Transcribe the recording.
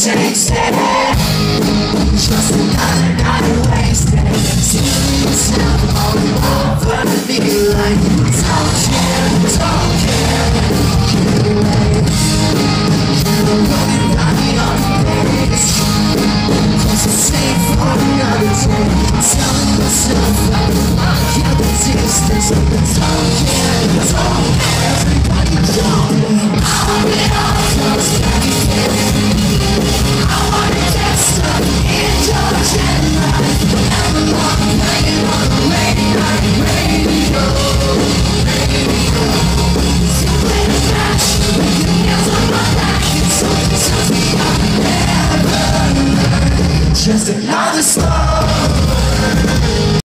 takes it. Just another night wasted. Seeing yourself all over me like don't care. Anyway, you're running right on the base. Cause it's safe for another day. Telling myself I can't resist this. Don't care. Everybody don't. I want it all close back again. I want it just to indulge in life. Everyone playing on the late night radio. Simply a match with your hands on my back. It's something me I've never learned. Just another story.